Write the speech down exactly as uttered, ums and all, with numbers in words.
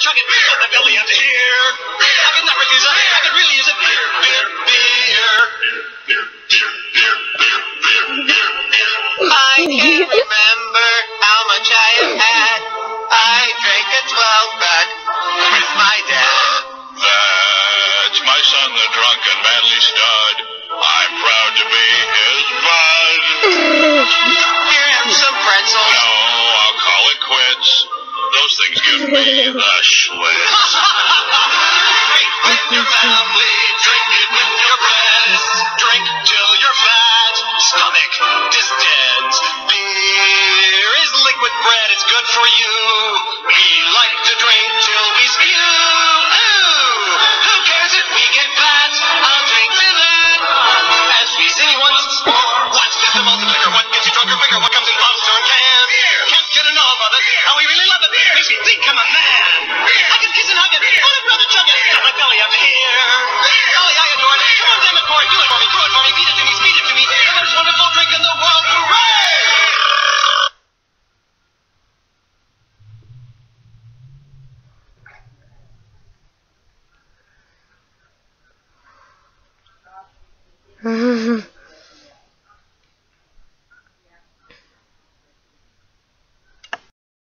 chug it, let my belly out to here. I could not refuse it, I could really use it. Beer, beer, beer. Beer, beer, beer, beer, beer, beer, beer. I can't remember how much I have had. I drank a twelve pack with my dad. That's my son, the drunken manly stud. I'm proud to be his bud. Here, have some pretzels. No, I'll call it quits. Those things give me the schlitz. Drink with your family, drink it with your friends. Drink till your fat stomach distends. Beer is liquid bread, it's good for you. We like to drink till we spew. Ooh, who cares if we get fat? I'll drink to that. As we sing once more, what's this the multiplier? What gets you drunker quicker? What comes in bottles or in cans? Can't get enough of it. How we really love it. Makes me think I'm a man. I can kiss and hug it. Oh, I'd rather chug it. Got my belly up to here. Golly, I adore it. Come on, damn it, Corey. Do it for me. Do it for me. Beat it to me. Speed it to me. The most wonderful drink in the world. Hooray! Mm-hmm.